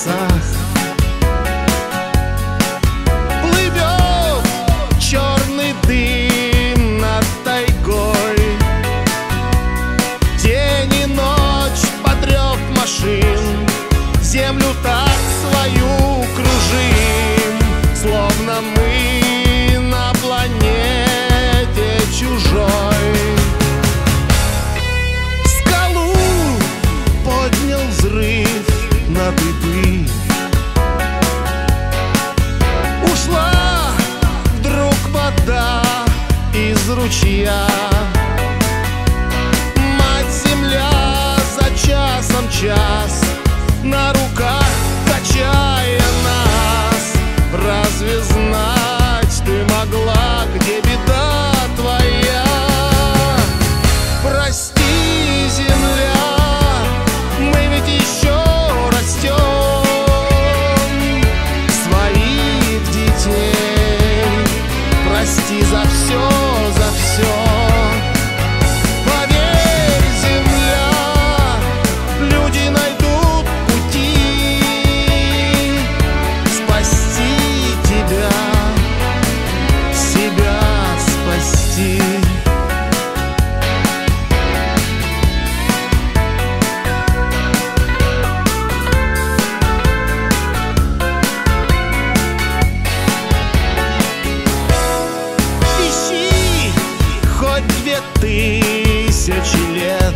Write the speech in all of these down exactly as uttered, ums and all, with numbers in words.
небесах. Плывет черный дым над тайгой, день и ночь подрёв машин, землю так свою кружим, словно мы на планете чужой. Скалу поднял взрыв на дыбы, ушла вдруг вода из ручья. Мать-земля за часом час на руках качая нас. Разве знать ты могла, где беда твоя? Прости, земля, мы ведь еще растем, своих детей. Прости за все, за все. Поверь, земля, люди найдут пути спасти тебя, себя спасти. Ищи хоть две тысячи лет,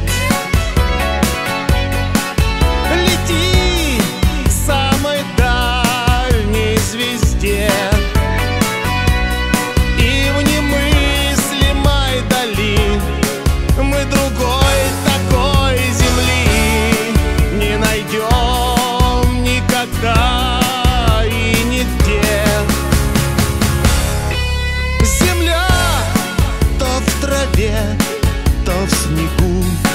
лети к самой дальней звезде, и в немыслимой дали мы другой такой земли не найдем никогда и нигде. Земля то в траве, то в снегу,